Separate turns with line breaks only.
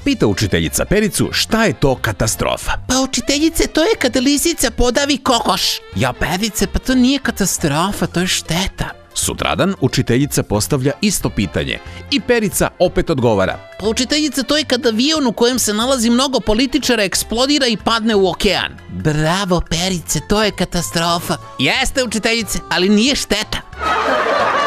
pita učiteljica Pericu šta je to katastrofa.
Pa učiteljice, to je kada lisica podavi kokoš. Ja, Perice, pa to nije katastrofa, to je šteta.
Sutradan učiteljica postavlja isto pitanje i Perica opet odgovara.
Pa učiteljice, to je kada avion u kojem se nalazi mnogo političara eksplodira i padne u okean. Bravo, Perice, to je katastrofa. Jeste, učiteljice, ali nije šteta.